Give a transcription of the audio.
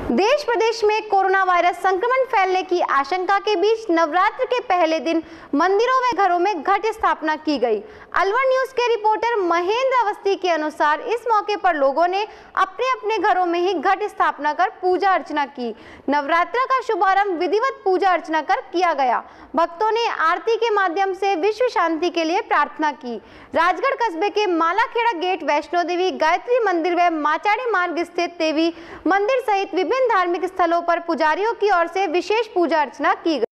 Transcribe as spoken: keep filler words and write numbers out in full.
देश प्रदेश में corona virus संक्रमण फैलने की आशंका के बीच नवरात्र के पहले दिन मंदिरों व घरों में घट स्थापना की गई। अलवर न्यूज के रिपोर्टर महेंद्र अवस्थी के अनुसार इस मौके पर लोगों ने अपने अपने घरों में ही घट स्थापना कर पूजा अर्चना की। नवरात्र का शुभारंभ विधिवत पूजा अर्चना कर किया गया। भक्तों ने आरती के माध्यम से विश्व शांति के लिए प्रार्थना की। राजगढ़ कस्बे के मालाखेड़ा गेट, वैष्णो देवी, गायत्री मंदिर व माचाड़ी मार्ग स्थित देवी मंदिर सहित विभिन्न धार्मिक स्थलों पर पुजारियों की ओर से विशेष पूजा अर्चना की गई।